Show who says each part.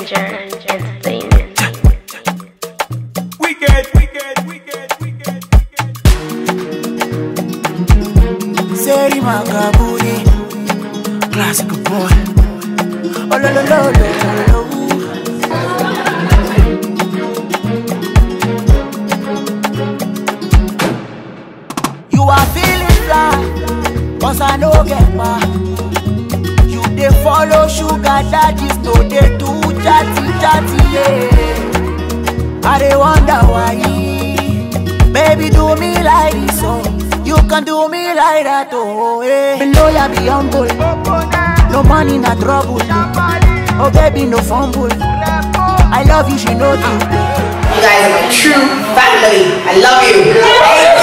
Speaker 1: Seri Makaburi, classic boy. Oh lo lo lo lo lo. You are feeling fly, 'cause I no get back. You dey follow sugar daddies, no dey too chatty, yeah. I dey wonder why, baby, do me like this, oh. You can do me like that, oh, yeah. Below ya be humble, no money, no trouble. Oh, baby, no fumble. I love you, she know you.
Speaker 2: You guys are my true family. I love you.